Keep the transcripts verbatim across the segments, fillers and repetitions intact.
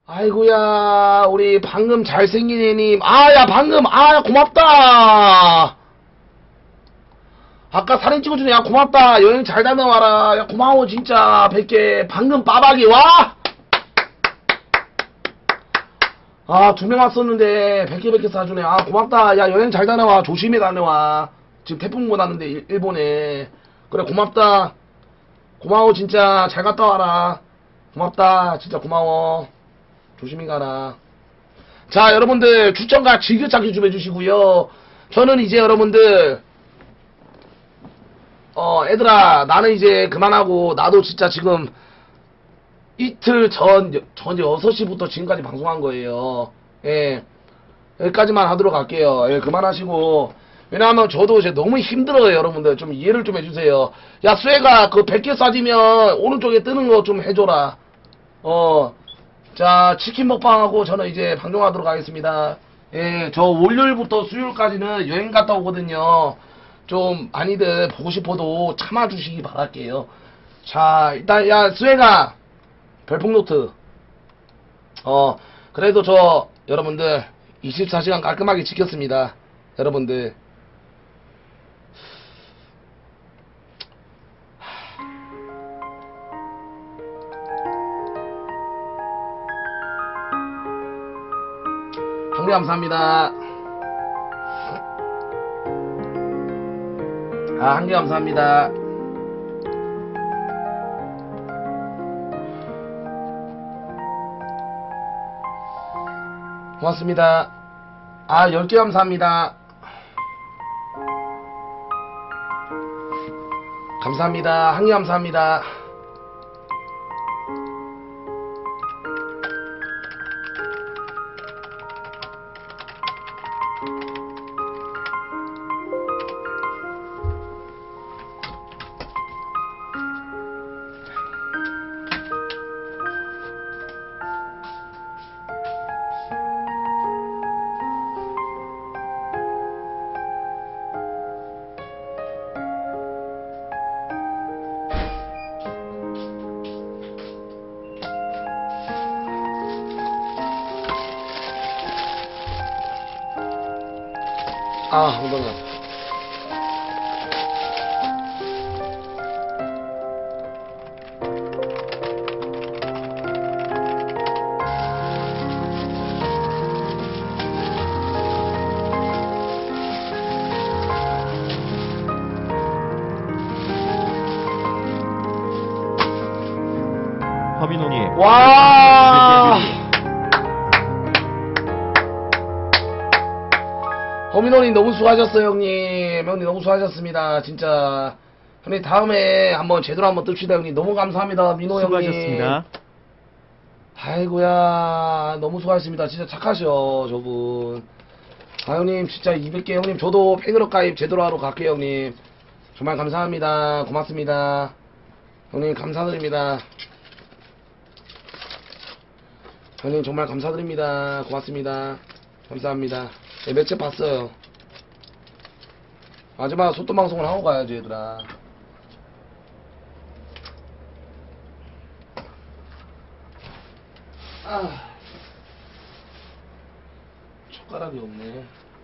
아이고야, 우리 방금 잘생긴 애님. 아, 야, 방금, 아, 야, 고맙다. 아까 사진 찍어주네. 야, 고맙다. 여행 잘 다녀와라. 야, 고마워, 진짜. 백 개. 방금 빠박이, 와! 아, 두 명 왔었는데, 백 개, 백 개 쏴주네. 아, 고맙다. 야, 여행 잘 다녀와. 조심히 다녀와. 지금 태풍 고 났는데, 일- 일본에. 그래, 고맙다. 고마워, 진짜. 잘 갔다 와라. 고맙다. 진짜 고마워. 조심히 가라. 자, 여러분들 추천과 즐겨찾기 좀 해주시고요. 저는 이제 여러분들 어 애들아, 나는 이제 그만하고, 나도 진짜 지금 이틀 전, 전 여섯 시부터 지금까지 방송한 거예요. 예, 여기까지만 하도록 할게요. 예, 그만하시고. 왜냐하면 저도 이제 너무 힘들어요. 여러분들 좀 이해를 좀 해주세요. 야, 쇠가 그 백 개 쏴지면 오른쪽에 뜨는 거 좀 해줘라. 어 자, 치킨 먹방하고 저는 이제 방송하도록 하겠습니다. 예, 저 월요일부터 수요일까지는 여행 갔다 오거든요. 좀 많이들 보고 싶어도 참아주시기 바랄게요. 자, 일단, 야, 수혜가, 별풍노트. 어, 그래도 저, 여러분들, 이십사 시간 깔끔하게 지켰습니다. 여러분들. 한개 감사합니다. 아, 한 개 감사합니다. 고맙습니다. 아, 열 개 감사합니다. 감사합니다. 한 개 감사합니다. 아, 엉덩이야. 허민호님. 와! 허민호님 너무 수고하셨어요, 형님. 형님 너무 수고하셨습니다. 진짜. 형님 다음에 한번 제대로 한번 뜹시다, 형님. 너무 감사합니다, 민호 형님. 수고하셨습니다. 아이고야, 너무 수고하셨습니다. 진짜 착하셔, 저분. 아, 형님, 진짜 이백 개, 형님. 저도 팬으로 가입 제대로 하러 갈게요, 형님. 정말 감사합니다. 고맙습니다. 형님, 감사드립니다. 형님, 정말 감사드립니다. 고맙습니다. 감사합니다. 네, 매체 봤어요. 마지막 소통방송을 하고 가야지, 얘들아. 아, 젓가락이 없네.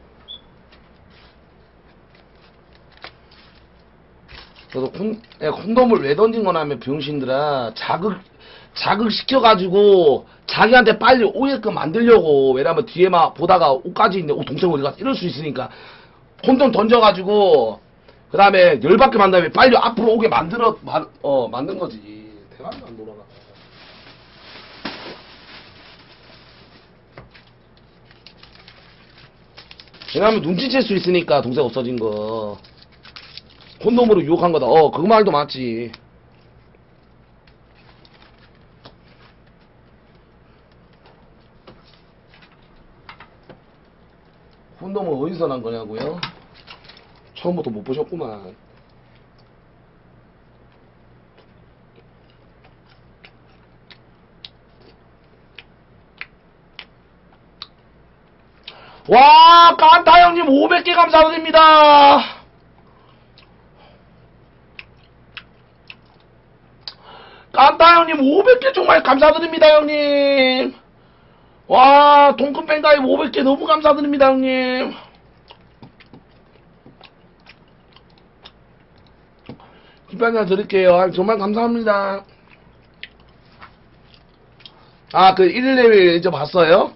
저도 콘, 야, 콘돔을 왜 던진 거냐면, 병신들아. 자극, 자극시켜가지고, 자기한테 빨리 오게끔 만들려고. 왜냐면 뒤에 막 보다가 옷까지 있는데, 어, 동생 어디 갔어? 이럴 수 있으니까. 콘돔 던져가지고, 그 다음에 열받게 만든 다음에 빨리 앞으로 오게 만들어, 만, 어, 만든 거지. 대박이 안 돌아가. 왜냐면 눈치챌 수 있으니까, 동생 없어진 거. 콘돔으로 유혹한 거다. 어, 그 말도 맞지. 콘돔은 어디서 난 거냐고요? 처음부터 못 보셨구만. 와, 깐타 형님 오백 개 감사드립니다. 깐타 형님 오백 개 정말 감사드립니다, 형님. 와, 동큰 팬가입 오백 개 너무 감사드립니다, 형님. 기판장 드릴게요. 아, 정말 감사합니다. 아, 그 일 레벨 이제 봤어요?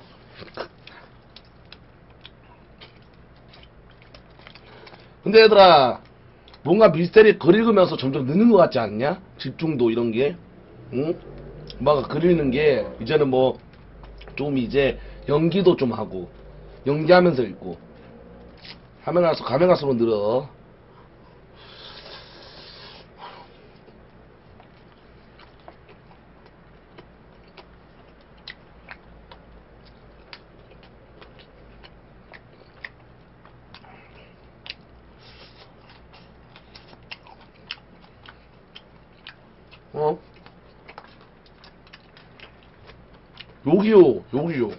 근데 얘들아, 뭔가 미스테리 글 읽으면서 점점 느는 것 같지 않냐? 집중도 이런 게. 응? 뭔가 글 읽는 게, 이제는 뭐, 좀 이제, 연기도 좀 하고, 연기하면서 읽고. 하면 갈수록, 가면 갈수록 늘어. 어? 여기요, 여기요.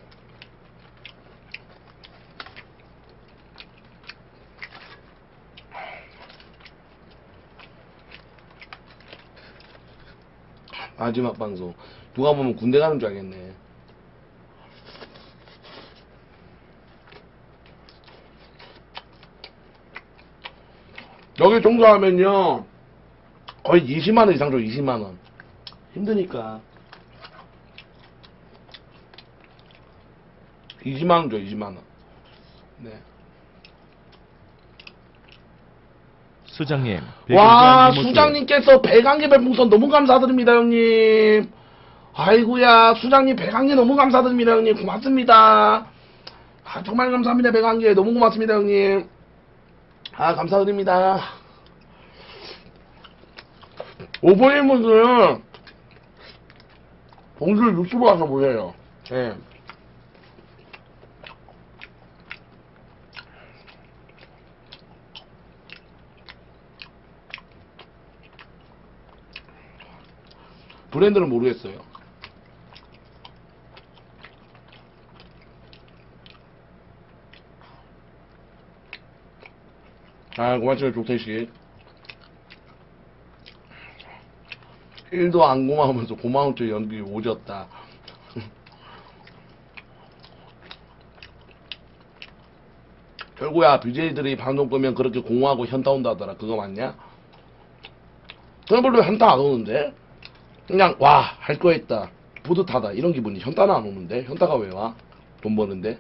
마지막 방송. 누가 보면 군대 가는 줄 알겠네. 여기 종사하면요, 거의 이십만 원 이상 줘, 이십만 원. 힘드니까. 이십만 원 줘, 이십만 원. 네. 수장님, 와, 백일기 수장님께서 백안개 별풍선 너무 감사드립니다, 형님. 아이고야, 수장님 백안개 너무 감사드립니다, 형님. 고맙습니다. 아, 정말 감사합니다, 백안개. 너무 고맙습니다, 형님. 아, 감사드립니다. 오버님분들은 봉줄 유튜브 가서 보세요. 예. 브랜드는 모르겠어요. 아, 고맙습니다, 조태식. 일도 안 고마우면서 고마운 척 연기 오졌다. 결국야, 비제이들이 방송 끄면 그렇게 공허하고 현타 온다더라. 그거 맞냐? 저는 별로 현타 안 오는데? 그냥, 와, 할 거 했다. 뿌듯하다. 이런 기분이. 현타는 안 오는데? 현타가 왜 와? 돈 버는데?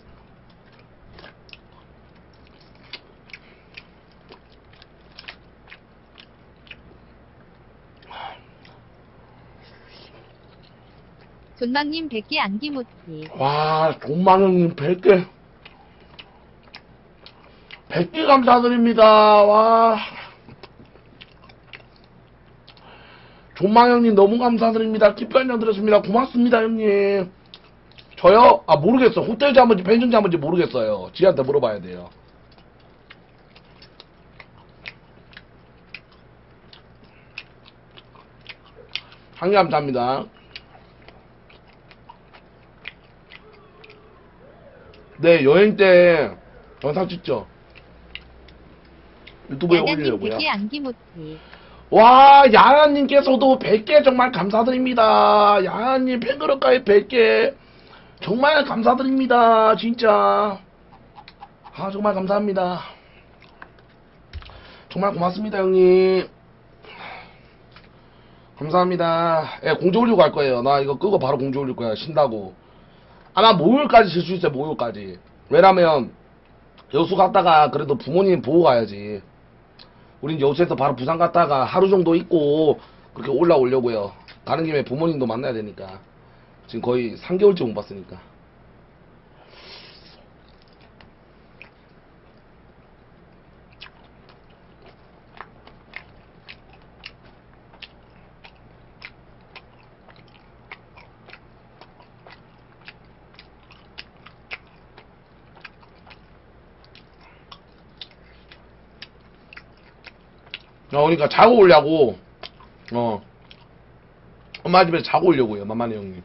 존망님 백 개 안기 못해. 와, 존망형님 백 개. 백 개 감사드립니다. 와. 존망형님 너무 감사드립니다. 기별령 드렸습니다. 고맙습니다, 형님. 저요? 아, 모르겠어. 호텔 자문지, 펜션 자문지 모르겠어요. 지한테 물어봐야 돼요. 한 개 감사합니다. 네, 여행 때 영상 찍죠. 유튜브에 야간님 올리려고요. 백 개 안기 못해. 와, 야야님께서도 백 개 정말 감사드립니다. 야야님 팬그룹가에 백 개 정말 감사드립니다. 진짜. 아, 정말 감사합니다. 정말 고맙습니다, 형님. 감사합니다. 예, 공지 올리고 갈 거예요. 나 이거 끄고 바로 공지 올릴 거야. 쉰다고. 아마 목요일까지 질 수 있어요, 목요일까지. 왜냐면, 여수 갔다가 그래도 부모님 보고 가야지. 우린 여수에서 바로 부산 갔다가 하루 정도 있고, 그렇게 올라오려고요. 가는 김에 부모님도 만나야 되니까. 지금 거의 삼 개월째 못 봤으니까. 어, 그러니까 자고 오려고. 어. 엄마 집에서 자고 오려고요, 만만해 형님.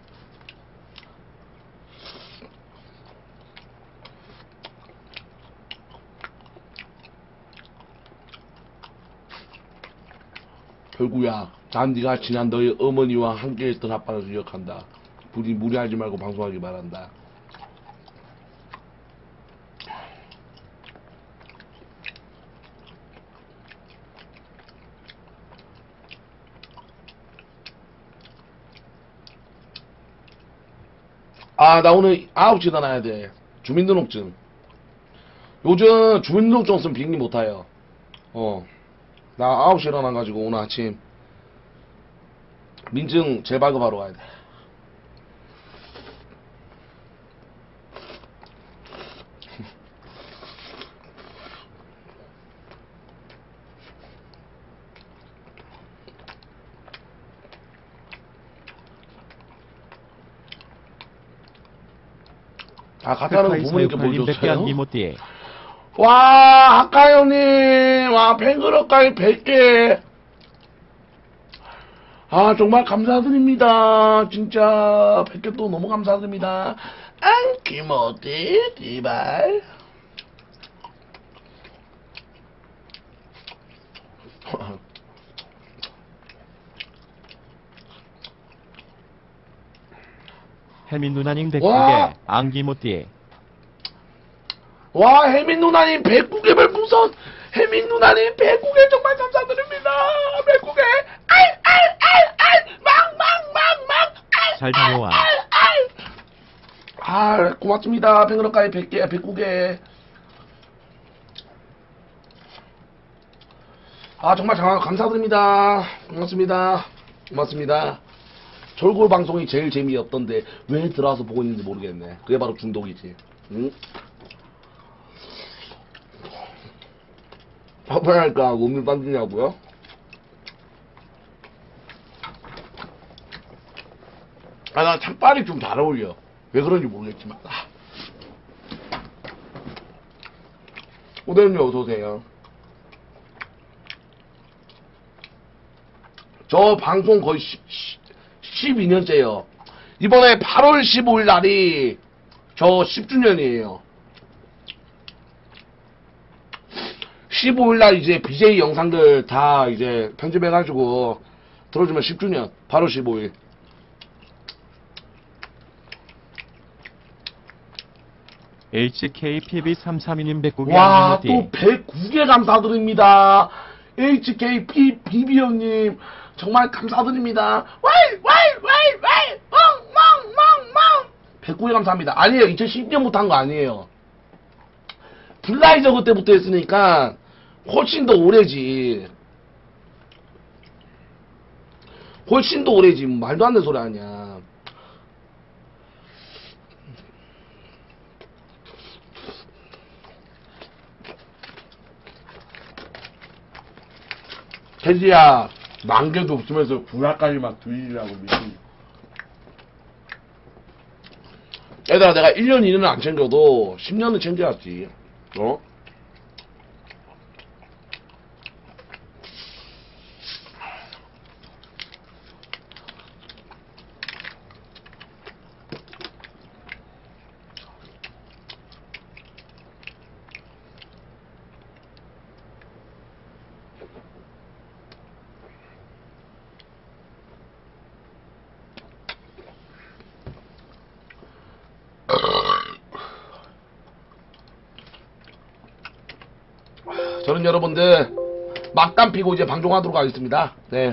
결국야, 난 네가 지난 너의 어머니와 함께했던 아빠를 기억한다. 부디 무리하지 말고 방송하기 바란다. 아, 나 오늘 아홉 시 일어나야 돼. 주민등록증. 요즘 주민등록증 없으면 비행기 못 타요. 어. 나 아홉 시 일어나가지고 오늘 아침 민증 재발급하러 가야 돼. 아, 가타는 스카이 부모님께 뭘 사육팔님 백 개 줬어요? 안기모띠. 와, 아까 형님, 와, 팬그룹까지 백 개. 아, 정말 감사드립니다. 진짜, 백 개 또 너무 감사드립니다. 안기모띠, 디발. 혜민 누나님 백구 와. 개 안기모띠. 와, 혜민 누나님 백구 개 별풍선. 혜민 누나님 백구 개 정말 감사드립니다. 백구 개. 알, 알, 알, 알. 막, 막, 막, 막. 알, 잘 다녀와. 알, 알, 알. 아, 고맙습니다. 팬그룹까지 백 개, 백구 개. 아, 정말 장- 감사드립니다. 고맙습니다. 고맙습니다. 절골 방송이 제일 재미없던데 왜 들어와서 보고 있는지 모르겠네. 그게 바로 중독이지. 응? 화판할까 몸을 만드냐고요? 아, 나 참빨이 좀 잘 어울려. 왜 그런지 모르겠지만. 아. 오대현님 어서오세요. 저 방송 거의 십이 년째요. 이번에 팔월 십오일 날이 저 십 주년이에요. 십오일 날 이제 비제이 영상들 다 이제 편집해가지고 들어주면 십 주년. 팔월 십오일. 에이치케이피비 삼삼이님 백구 개 와, 또 안기모띠. 백구 개 감사드립니다. 에이치케이피비 형님 정말 감사드립니다. 왈, 왈, 왈, 왈, 멍, 멍, 멍, 멍. 백구 개 감사합니다. 아니에요. 이천십 년부터 한 거 아니에요. 블라이저 그때부터 했으니까 훨씬 더 오래지. 훨씬 더 오래지. 말도 안 되는 소리 아니야. 태지야, 만개도 없으면서 구라까지 막 들리라고 미친. 얘들아, 내가 일 년, 이 년은 안 챙겨도 십 년은 챙겨야지. 어? 저는 여러분들 막담 피고 이제 방송하도록 하겠습니다. 네.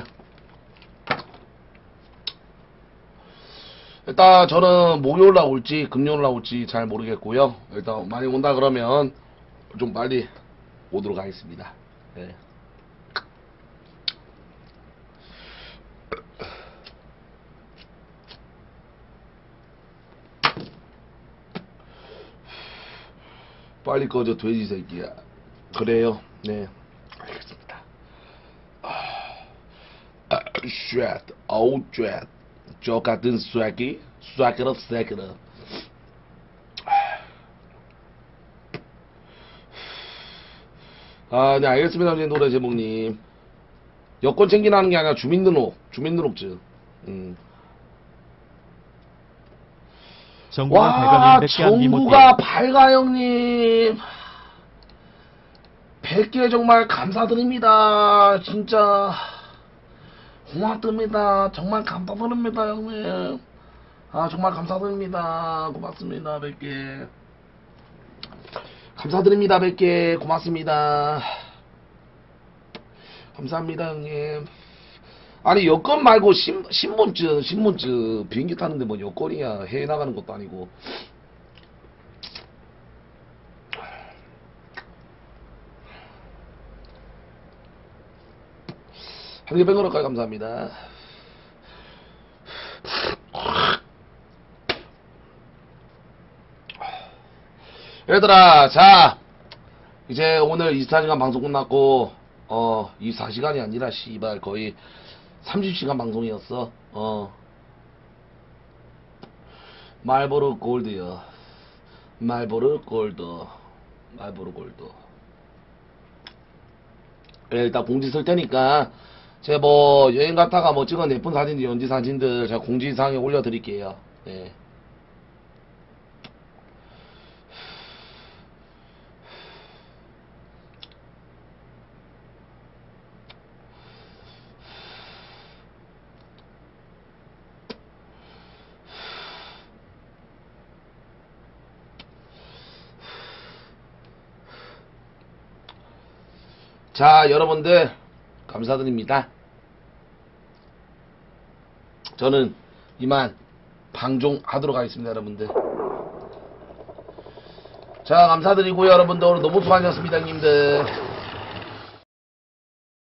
일단 저는 목요일 날 올지 금요일 날 올지 잘 모르겠고요. 일단 많이 온다 그러면 좀 빨리 오도록 하겠습니다. 네. 빨리 꺼져 돼지 새끼야. 그래요. 네. 알겠습니다. 아, 쉣. 어우, 쉣. 저 같은 쇠기? 쇠기럽, 쇠기럽. 아, 네, 알겠습니다. 이제 노래 제목님. 여권 챙기라는 게 아니라 주민등록, 주민등록증. 음. 정부가 와, 대감님 백 개 안기모띠. 정부가 발가 형님. 백 개 정말 감사드립니다. 진짜. 고맙습니다. 정말 감사드립니다, 형님. 아, 정말 감사드립니다. 고맙습니다, 백 개. 감사드립니다, 백 개. 고맙습니다. 감사합니다, 형님. 아니 여권 말고 신, 신분증 신분증 비행기 타는데 뭐 여권이야. 해외 나가는 것도 아니고. 한개 뱅거럴까요? 감사합니다. 얘들아, 자 이제 오늘 이십사 시간 방송 끝났고 어 이십사 시간이 아니라 씨발 거의 삼십 시간 방송이었어. 어 말보로 골드요. 말보로 골드. 말보로 골드. 예, 일단 공지 쓸 테니까 제가 뭐 여행 갔다가 뭐 찍은 예쁜 사진들, 연지 사진들 제가 공지사항에 올려드릴게요. 예. 자, 여러분들 감사드립니다. 저는 이만 방종하도록 하겠습니다. 여러분들 자, 감사드리고요. 여러분들 오늘 너무 수고하셨습니다. 형님들.